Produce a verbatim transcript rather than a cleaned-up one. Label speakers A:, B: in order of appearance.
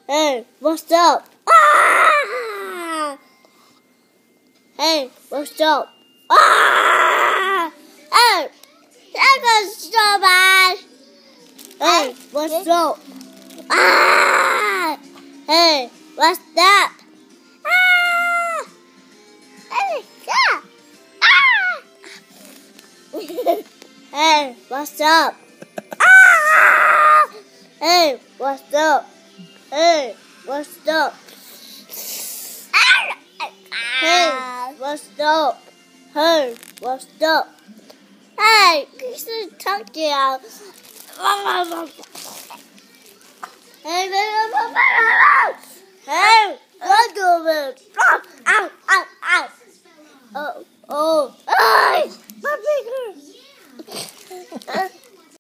A: Hey, what's up? Ah! Hey, what's up? Ah! Hey, that was so bad. Hey, what's up? Ah! Hey, what's that? Ah! Hey, yeah. Ah! Hey, what's up? Ah! Hey, what's up? Hey, what's up? Hey, what's up? Hey, what's up? Hey, this is talking out. Hey, hey, what's over? Ow, ow, ow. Oh, oh, hey, my finger.